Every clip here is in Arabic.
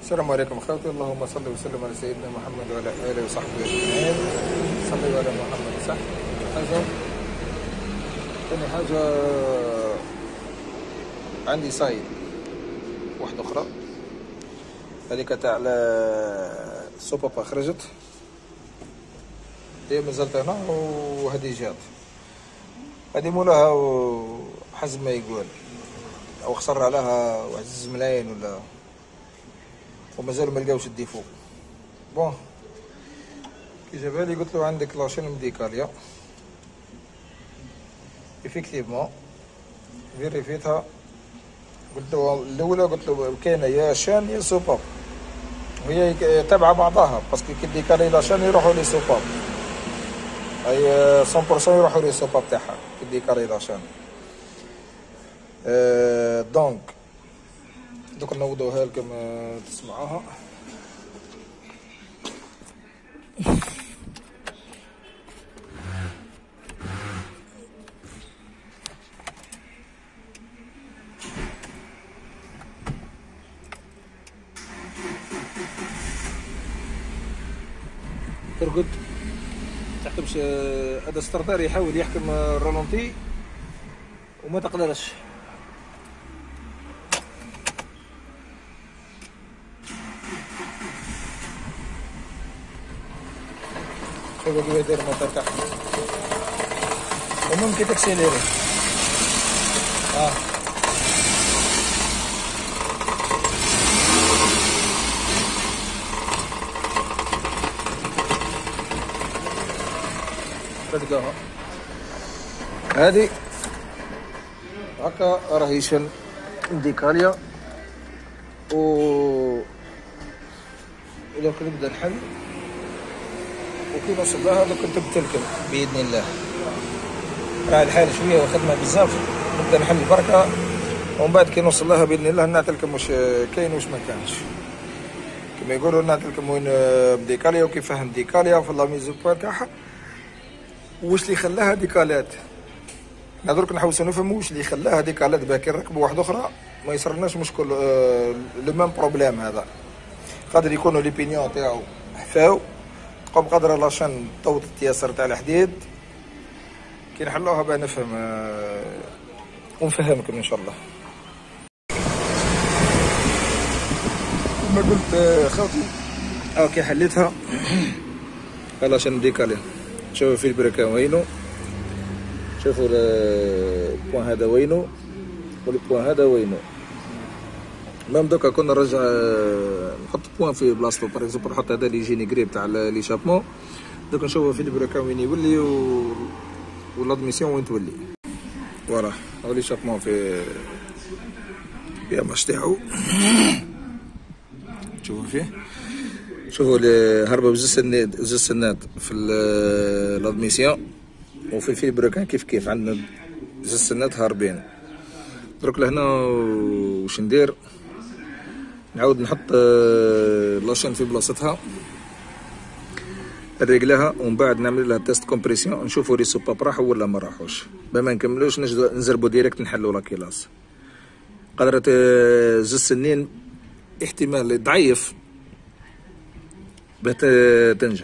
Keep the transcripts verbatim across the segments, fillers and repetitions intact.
السلام عليكم اخوتي، اللهم صل وسلم على سيدنا محمد وعلى اله وصحبه اجمعين. صلوا على محمد. صح. حاجه ثاني حاجه عندي سايد واحده اخرى، هذيك تاع السوبابا خرجت، هي مازالت هنا وهذه جات، هذه مولاها حسب ما يقول او خسر عليها واحد زوج ملايين ولا، ومازال ما لقاوش الديفو. بون كي جابها لي قلت له عندك لاشين ميديكاليا، افيكتيفمون فيريفيتها، قلت له الاولى قلت له كاينه يا شان يا سوباب، وهي تابعه بعضها باسكو كي ديكالي لاشان يروحوا لي سوباب، اي مية بالمية يروحوا لي سوباب تاعها كي ديكالي لاشان. أه دونك دوك نوضوها لكم تسمعوها. ترقد تحكمش، هذا الستارتر يحاول يحكم الرالونتي وما تقدرش. شوفوا كيف يدير الموتور تاعها، وممكن تكسيليري. اه تلقاها هذه هكا راهي شن ديكاليا، و ولو نبدا نحل وكي نوصل لها دوك نتبت لكم باذن الله. راه الحال شويه وخدمه بزاف، نبدا نحل بركه ومن بعد كي نوصل لها باذن الله نعطي لكم واش كاين واش ما كانش، كما يقولوا نعطي لكم وين بديكاليا وكيف فهم ديكاليا في لا ميزو بوان تاعها، واش اللي خلاها ديكالات. انا درك نحوسو نفهمو واش اللي خلاها ديكالات، باه كي نركبو واحده اخرى ما يصرلناش مشكل لو ميم بروبليم. هذا قادر يكونوا لي بينيون تاعو حفاو، تقوم قادره لاشان طوط التياسر تاع الحديد، كي نحلوها باه نفهم ونفهمكم ان شاء الله. كما قلت خوتي ها كي حليتها لاشان ديكالي، شوفوا في البركه وينو، شوفوا البوان هذا وينو والبوان هذا وينو. ميم دوكا كنا نرجع نحط بوان في بلاصتو، باغ اكزومبل نحط هذا لي جيني غريب تاع لي شابمون، دوكا نشوفوا في البركه وين يولي و والادميسيون وين تولي. فوالا هاو لي شابمون في اليماش تاعو، تشوفوا فيه، شوفوا هربوا بزوج سناد زوج سنات في الادميسيون، وفي الفيبركان كيف كيف عندنا زوج سنات هاربين. درك لهنا واش ندير، نعاود نحط لاشين في بلاصتها نريقلها، ومن بعد نعمل لها تيست كومبريسيون نشوفوا لي سوباب راحوا ولا ما راحوش، باه ما نكملوش نزربوا ديريكت نحلوا لاكيلاس. قدرت زوج سنين احتمال ضعيف باه تنجح،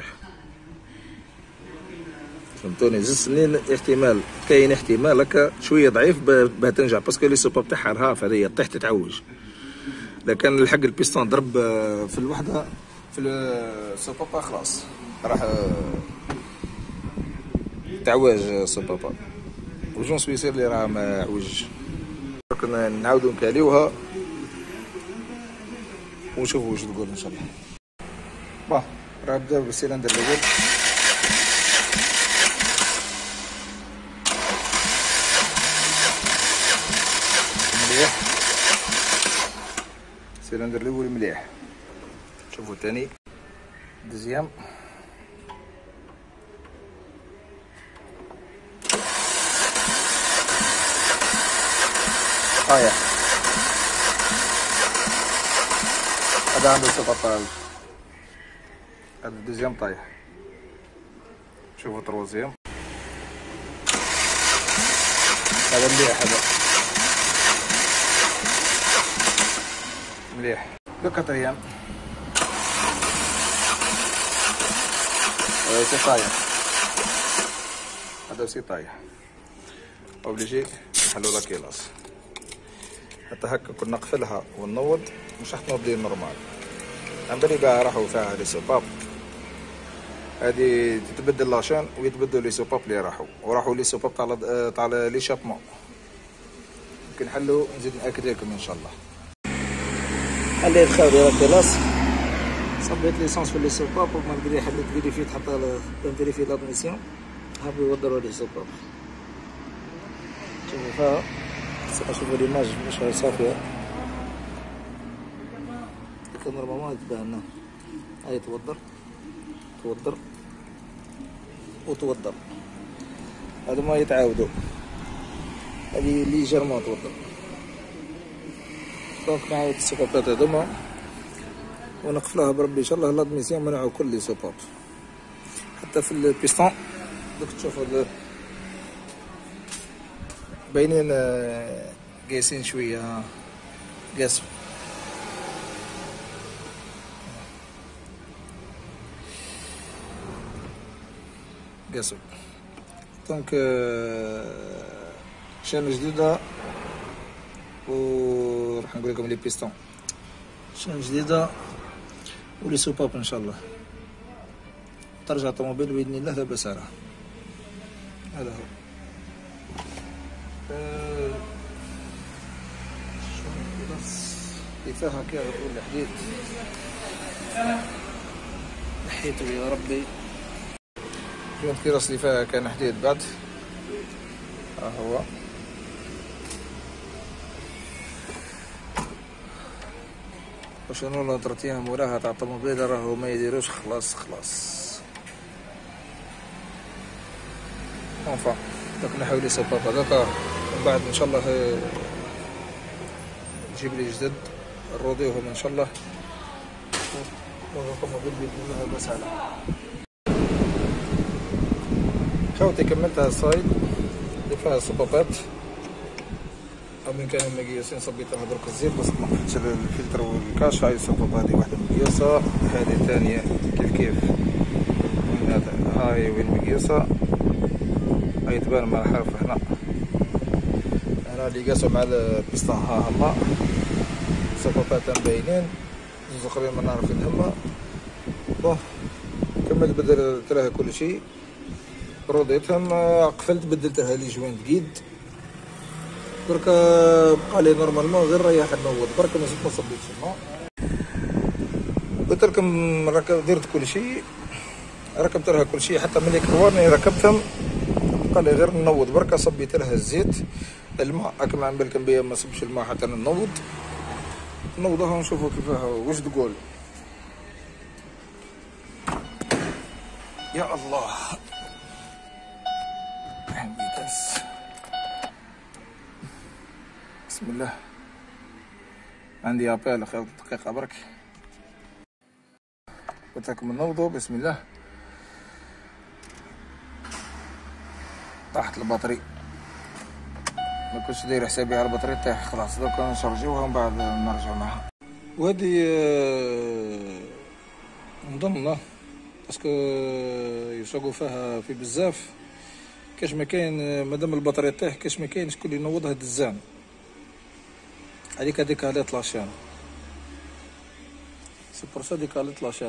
فهمتوني؟ زوج سنين احتمال، كاين احتمال هكا شويه ضعيف باه تنجح، باسكو لي سوباب تاعها رهاف، هذه طيح تتعوج. لكن الحق البيستون ضرب في الوحده في السوبابا خلاص راح تعواج سوبابا، وجون سويسير اللي راه ما عوجش. كنا نعاودو نكاليوها ونشوفوا واش تقول ان شاء الله. باه راه بدا بالسيلندر الاول، مليح السيلندر الاول مليح. شوفوا الثاني دوزيام، طايح هذا عنده سبعطاش، هذا الدوزيام طايح. شوفوا تروزيام هذا مليح، هذا مليح. لو كاتريام هذا سي طايح، هذا سي طايح اوبليجي نحلو لا كيلاس. حتى هكا كنا نقفلها ونوض مش راح تنوض لي نورمال. عن بالي بها راحوا فيها لي سوباب هادي تتبدل لاشين ويتبدلوا لي سوباب اللي راحوا وراحوا لي سوباب تاع تاع لي شابمون. يمكن نحلو نزيد ناكد لكم ان شاء الله. حليت خاوي لا كيلاس، صبيت ليسونس في لي سوباب ومالغري حليت فيريفيت حتى نفيريفي لادميسيون حابوا يوضروا لي سوباب. شوفوا فيها شوفوا ليماج مش صافية، لكن نورمالمون تبان لنا هاي توضر توضر وتوضر، هادو ما يتعاودوا، هادي ليجيرمون توضر. دونك نعاود السوبابات هادوما ونقفلوها بربي ان شاء الله لادميسيون منعو كل لي سوباب. حتى في البيستون دوك تشوفوا باينين قايسين شويه قاسوا. قاسوا دونك شانه جديده و راح نقول لكم لي بيستون شانه جديده ولي سوباب ان شاء الله ترجع الطوموبيل باذن الله لا باس عليها. هذا هو أه... اللي فيها كي يقول الحديد نحيته يا ربي. شوف الكراس اللي فيها كان حديد بعد ها هو وشنو نظرتيها موراها تاع الطوموبيل راهو ما يديروش خلاص خلاص. انفا دوك نحاول لي سباب هذاك من بعد ان شاء الله نجيب لي جدد نروضيوهم ان شاء الله والطوموبيل باذن الله باس عليها. خوتي كملتها الصايد اللي فيها الصبابات او من كان مقياسين صبيتها درك الزيت بس ما حطيتش الفلتر والكاش. هاي الصبابه هذه واحده مقياسه، هذه الثانيه كيف كيف هاي وين مقياسه. هاي تبان مع الحرف هنا هنا اللي قاسوا مع البيستون ها هما الصبابات باينين زوج اخرين ما نعرف فين هما. بون كملت بدلت لها كل شيء روضيتهم قفلت بدلتها لي جوين جديد برك بقى لي نورمالمون غير ريح نوض برك ما زدت ما صبيتش الماء. قلت لكم ركب درت كل شيء ركبت لها كل شيء حتى ملي كروارني ركبتهم بقى لي غير نوض برك صبيت لها الزيت الماء كما عم بالكم بيا ما صبش الماء حتى نوض نوضها ونشوفوا كيفاه واش تقول. يا الله بسم الله عندي ابال خير دقيقة برك قلت لكم نوضوا بسم الله. طاحت البطري ما كنتش داير حسابي على البطري طاح خلاص دوكا نشرجوها ومن بعد نرجعو معها. وهادي نظن باسكو يسوقوا فيها في بزاف كاش ما كاين مادام البطاريه طيح كاش ما كاين شكون اللي ينوضها دزان هذيك هذيك هالات لاشين سي بور سا ديك هالات لاشين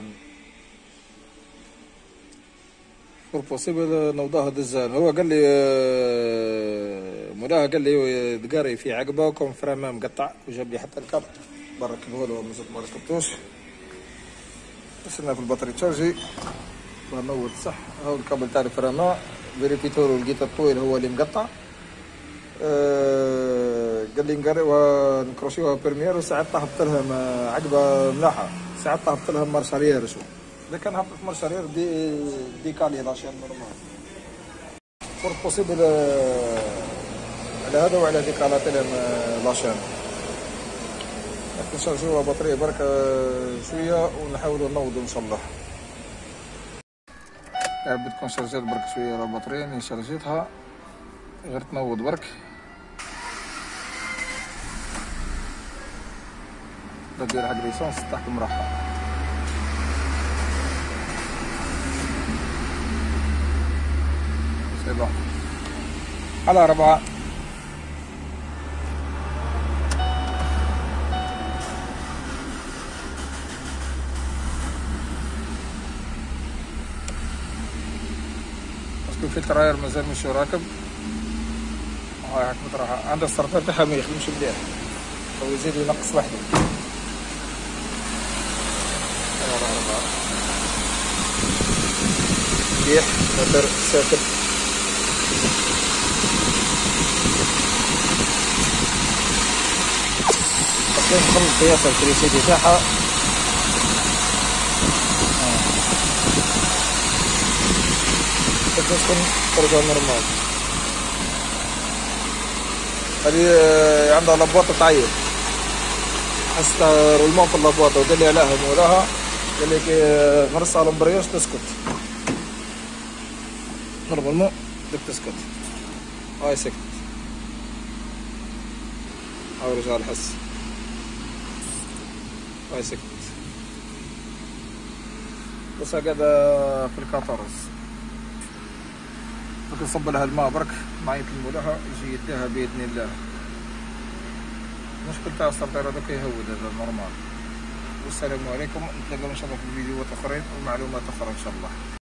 بور بوسيبل نوضاها دزان. هو قال لي مولاها قال لي دقاري في عقبه وكم فرامه مقطع وجاب لي حتى الكاب بركبه له مازال ما ركبتوش وصلنا في البطاري تشارجي نوض صح. هاو الكابل تاع الفرامه فيريفيتور ولقيت الطويل هو اللي مقطع. أه قال لي نقريوها نكروشيوها بيرميير وساعات طاحت لها عقبه ملاحه ساعات طاحت لها مارشاريير شو اذا كان هبطت مارشاريير دي ديكالي لاشين نورمال بور بوسيبل على هذا وعلى ديكالات لهم لاشين. نشارجوها بطاريه برك شويه ونحاولوا نوضوا ان شاء الله. بدكم شارجات برك شويه على البطاريه اني شارجيتها غير تنوض برك بدير هاد ليسونس تحت المرحله. يبقى على أربعة. بس في التراير مازال مش راكب. هاي حكمت راح عند السرطان تاعها ما يخدمش مليح، هو يزيد ينقص وحده. مليح موتور ساكت. بس لازم نخلص قياس الكريسيدي تاعها. تسخن ترجع نورمال. هذه عندها لبواطة تعيب، حسيت رولمون في اللبواطة وقال لي عليها مولاها، قال لي كي غرس على الامبرياج تسكت نورمالمون بدك تسكت. هاي سكت، هاي رجع الحس، هاي سكت. بس قاعدة في الكاترز بدك نصب لها الماء برك مع يتلموا لها يجي يديها بإذن الله. المشكل تاع السرطان هذاك يهود هذا نورمال. والسلام عليكم، نتلاقاو ان شاء الله في فيديوهات اخرين ومعلومات اخرى ان شاء الله.